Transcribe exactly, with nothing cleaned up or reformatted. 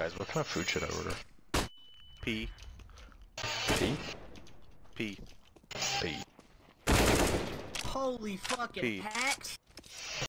Guys, what kind of food should I order? P. P? P. P. Holy fucking P. hacks!